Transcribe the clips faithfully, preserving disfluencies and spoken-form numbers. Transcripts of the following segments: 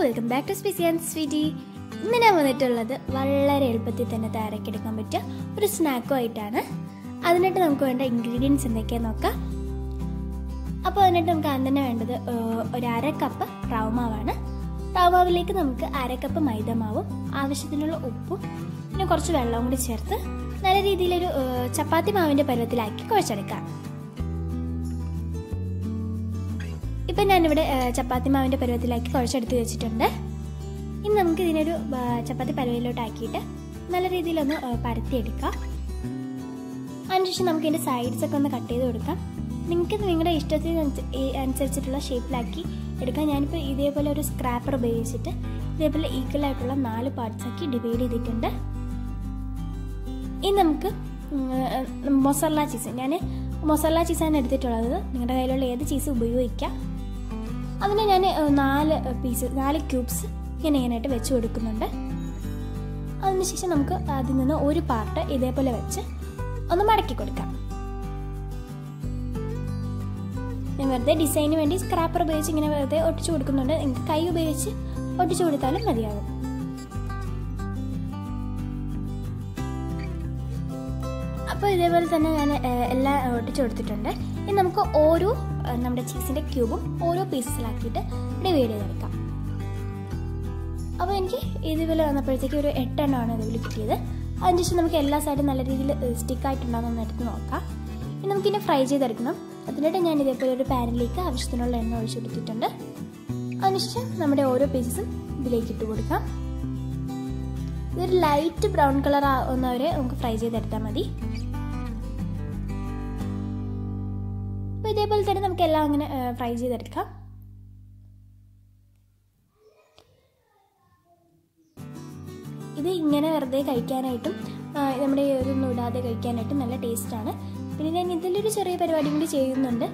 Welcome back to spicy and sweety. ഇന്ന് ഞാൻ വന്നിട്ടുള്ളത് വളരെ എളുപ്പത്തിൽ തന്നെ തയ്യാറാക്കിയെടുക്കാൻ പറ്റിയ ഒരു സ്നാക്കും ആയിട്ടാണ്. അതിനായിട്ട് നമുക്ക് വേണ്ട ഇൻഗ്രീഡിയൻസ് എന്തൊക്കെയാണെന്ന് നോക്കാം. അപ്പോൾ അതിനായിട്ട് നമുക്ക് ആദ്യം തന്നെ വേണ്ടത് ഒരു അര കപ്പ് റവമാവാണ്. റവമാവിലേക്ക് നമുക്ക് അര കപ്പ് മൈദമാവും ആവശ്യത്തിനുള്ള ഉപ്പും പിന്നെ കുറച്ച് വെള്ളവും കൂടി ചേർത്ത് നല്ല രീതിയിലൊരു ചപ്പാത്തി മാവിൻ്റെ പരുവത്തിലാക്കി കുഴച്ചെടുക്കാം. ഇപ്പം ഞാനിവിടെ ചപ്പാത്തി മാവിൻ്റെ പരുവത്തിലാക്കി കുഴച്ചെടുത്ത് വെച്ചിട്ടുണ്ട്. ഇനി നമുക്ക് ഇതിനൊരു ചപ്പാത്തി പരുവയിലോട്ടാക്കിയിട്ട് നല്ല രീതിയിലൊന്ന് പരത്തിയെടുക്കാം. അതിനുശേഷം നമുക്ക് ഇതിൻ്റെ സൈഡ്സൊക്കെ ഒന്ന് കട്ട് ചെയ്ത് കൊടുക്കാം. നിങ്ങൾക്ക് നിങ്ങളുടെ ഇഷ്ടത്തിന് അനുസരിച്ചിട്ടുള്ള ഷേപ്പിലാക്കി എടുക്കാം. ഞാനിപ്പോൾ ഇതേപോലെ ഒരു സ്ക്രാപ്പർ ഉപയോഗിച്ചിട്ട് ഇതേപോലെ ഈക്വൽ ആയിട്ടുള്ള നാല് പാർട്സാക്കി ഡിവൈഡ് ചെയ്തിട്ടുണ്ട്. ഇനി നമുക്ക് മൊസറല്ല ചീസ്, ഞാൻ മൊസറല്ല ചീസാണ് എടുത്തിട്ടുള്ളത്. നിങ്ങളുടെ കയ്യിലുള്ള ഏത് ചീസ് ഉപയോഗിക്കാം. അതിന് ഞാൻ നാല് പീസ് നാല് ക്യൂബ്സ് ഇങ്ങനെ ഇങ്ങനെയായിട്ട് വെച്ച് കൊടുക്കുന്നുണ്ട്. അതിനുശേഷം നമുക്ക് അതിൽ നിന്ന് ഒരു പാർട്ട് ഇതേപോലെ വെച്ച് ഒന്ന് മടക്കി കൊടുക്കാം. ഞാൻ വെറുതെ ഡിസൈന് വേണ്ടി സ്ക്രാപ്പർ ഉപയോഗിച്ച് ഇങ്ങനെ വെറുതെ ഒട്ടിച്ചു കൊടുക്കുന്നുണ്ട്. നിങ്ങൾക്ക് കൈ ഉപയോഗിച്ച് ഒട്ടിച്ചു കൊടുത്താലും മതിയാകും. അപ്പോൾ ഇതേപോലെ തന്നെ ഞാൻ എല്ലാം ഒട്ടിച്ചു കൊടുത്തിട്ടുണ്ട്. ഇനി നമുക്ക് ഓരോ നമ്മുടെ ചീസിൻ്റെ ക്യൂബും ഓരോ പീസസിലാക്കിയിട്ട് ഡിവൈഡ് ചെയ്തെടുക്കാം. അപ്പോൾ എനിക്ക് ഇതുപോലെ വന്നപ്പോഴത്തേക്ക് ഒരു എട്ടെണ്ണമാണ് ഇതുപോലെ കിട്ടിയത്. അതിനുശേഷം നമുക്ക് എല്ലാ സൈഡും നല്ല രീതിയിൽ സ്റ്റിക്കായിട്ടുണ്ടാകുന്ന എടുത്ത് നോക്കാം. ഇനി നമുക്കിനെ ഫ്രൈ ചെയ്തെടുക്കണം. അതിനായിട്ട് ഞാൻ ഇതേപോലെ ഒരു പാനിലേക്ക് ആവശ്യത്തിനുള്ള എണ്ണ ഒഴിച്ചു കൊടുത്തിട്ടുണ്ട്. അതിനുശേഷം നമ്മുടെ ഓരോ പീസസും ഇതിലേക്ക് ഇട്ട് കൊടുക്കാം. ഇതൊരു ലൈറ്റ് ബ്രൗൺ കളർ ആവുന്നവരെ നമുക്ക് ഫ്രൈ ചെയ്തെടുത്താൽ മതി. അപ്പോൾ ഇതേപോലെ തന്നെ നമുക്ക് എല്ലാം അങ്ങനെ ഫ്രൈ ചെയ്തെടുക്കാം. ഇത് ഇങ്ങനെ വെറുതെ കഴിക്കാനായിട്ടും നമ്മുടെ ഇതൊന്നും ഇടാതെ കഴിക്കാനായിട്ടും നല്ല ടേസ്റ്റാണ്. പിന്നെ ഞാൻ ഇതിലൊരു ചെറിയ പരിപാടി കൂടി ചെയ്യുന്നുണ്ട്.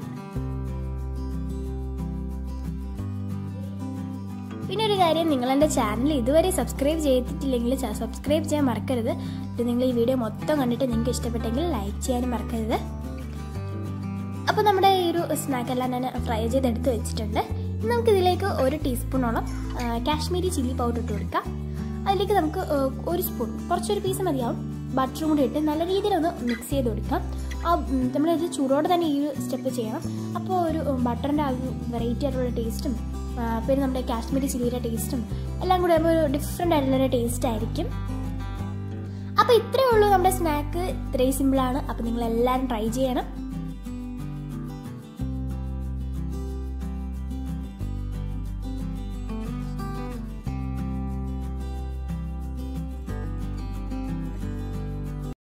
പിന്നെ ഒരു കാര്യം, നിങ്ങൾ എൻ്റെ ചാനൽ ഇതുവരെ സബ്സ്ക്രൈബ് ചെയ്തിട്ടില്ലെങ്കിൽ സബ്സ്ക്രൈബ് ചെയ്യാൻ മറക്കരുത്. ഇത് നിങ്ങൾ ഈ വീഡിയോ മൊത്തം കണ്ടിട്ട് നിങ്ങൾക്ക് ഇഷ്ടപ്പെട്ടെങ്കിൽ ലൈക്ക് ചെയ്യാനും മറക്കരുത്. അപ്പോൾ നമ്മുടെ ഈ ഒരു സ്നാക്കെല്ലാം ഞാൻ ഫ്രൈ ചെയ്തെടുത്ത് വെച്ചിട്ടുണ്ട്. നമുക്കിതിലേക്ക് ഒരു ടീസ്പൂണോളം കാശ്മീരി ചില്ലി പൗഡർ ഇട്ട് കൊടുക്കാം. അതിലേക്ക് നമുക്ക് ഒരു സ്പൂൺ, കുറച്ചൊരു പീസ് മതിയാവും, ബട്ടറും കൂടി ഇട്ട് നല്ല രീതിയിലൊന്ന് മിക്സ് ചെയ്ത് കൊടുക്കാം. ആ നമ്മളിത് ചൂടോടെ തന്നെ ഈ ഒരു സ്റ്റെപ്പ് ചെയ്യണം. അപ്പോൾ ഒരു ബട്ടറിൻ്റെ ആ ഒരു വെറൈറ്റി ആയിട്ടുള്ള ടേസ്റ്റും പിന്നെ നമ്മുടെ കാശ്മീരി ചില്ലിയുടെ ടേസ്റ്റും എല്ലാം കൂടി ആകുമ്പോൾ ഒരു ഡിഫറെൻ്റ് ആയിട്ടുള്ളൊരു ടേസ്റ്റ് ആയിരിക്കും. അപ്പോൾ ഇത്രയേ ഉള്ളൂ നമ്മുടെ സ്നാക്ക്. ഇത്രയും സിമ്പിളാണ്. അപ്പോൾ നിങ്ങളെല്ലാവരും ട്രൈ ചെയ്യണം.